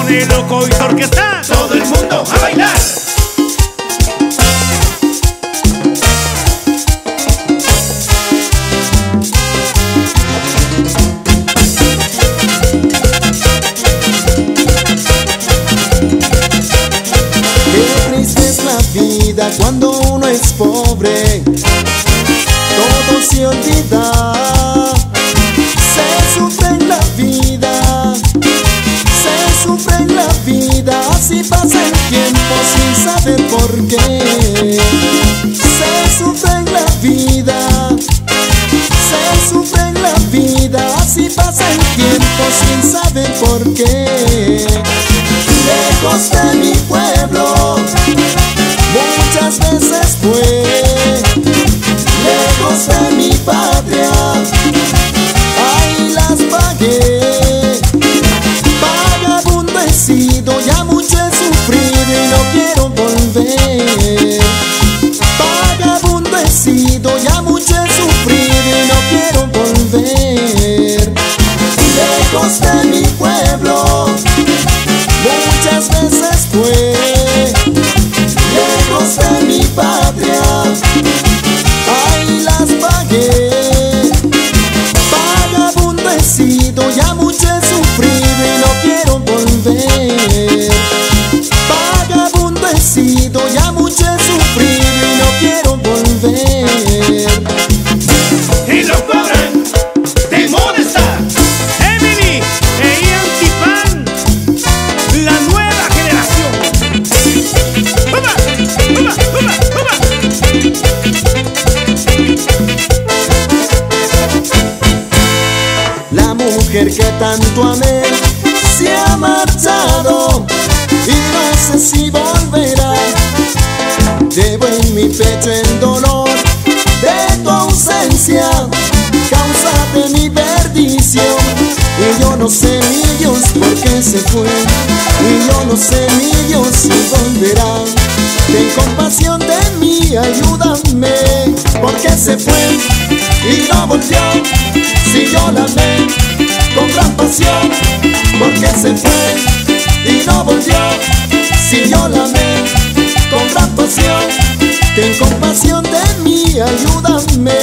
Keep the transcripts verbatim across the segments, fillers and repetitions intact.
pone loco y su orquesta. Todo el mundo a bailar. Cuando uno es pobre, todo se olvida. Se sufre en la vida, se sufre en la vida. Así pasa el tiempo sin saber por qué. Se sufre en la vida, se sufre en la vida. Así pasa el tiempo sin saber por qué. Lejos de mi pueblo muchas veces fue, lejos de mi patria, ahí las pagué. Vagabundo he sido, ya mucho he sufrido y no quiero volver. Vagabundo he sido, ya mucho he sufrido y no quiero volver. Lejos de mi pueblo, muchas veces fue, lejos de mi patria, ahí las pagué. Vagabundo he sido, ya mucho he sufrido y no quiero volver. Vagabundo he sido, ya mucho he sufrido y no quiero volver. Y lo cobran de Monestar. Emily e Ian Tipan, la nueva generación. ¡Uba! ¡Uba! ¡Uba! ¡Uba! La mujer que tanto amé se ha marchado y no sé si volverá. Llevo en mi pecho el dolor de tu ausencia, causa de mi perdición. Y yo no sé, mi Dios, por qué se fue. Y yo no sé, mi Dios, si volverá. Ten compasión de mí, ayúdame, porque se fue y no volvió. Si yo la amé con gran pasión, porque se fue y no volvió. Si yo la amé con gran pasión, ten compasión de mí, ayúdame.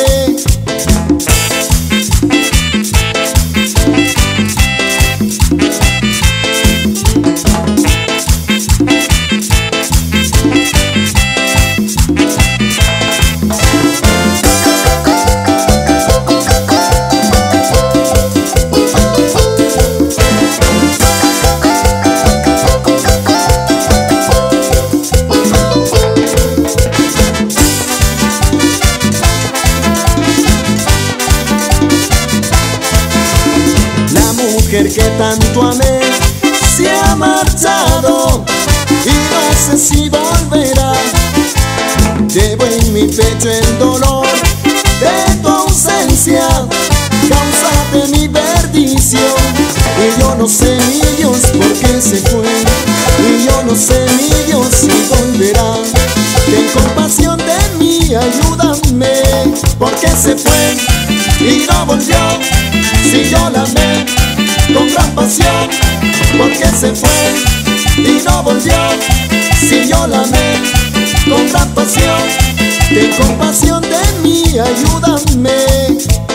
Que tanto amé se ha marchado y no sé si volverá. Llevo en mi pecho el dolor de tu ausencia, causa de mi perdición. Y yo no sé, mi Dios, por qué se fue. Y yo no sé, mi Dios, si volverá. Ten compasión de mí, ayúdame, porque se fue y no volvió. Si yo la amé con gran pasión, porque se fue y no volvió. Si yo la amé con gran pasión, ten compasión de mí, ayúdame.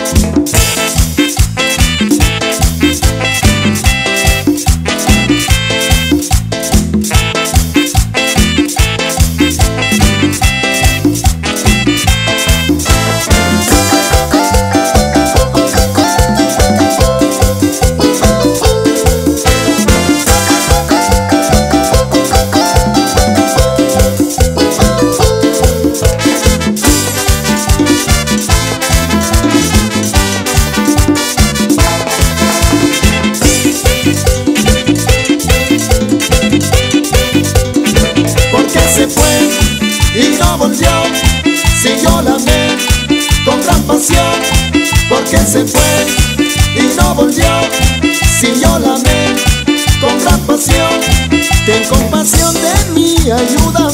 Se fue y no volvió. Si yo la amé con gran pasión, porque se fue y no volvió. Si yo la amé con gran pasión, ten compasión de mí, ayuda.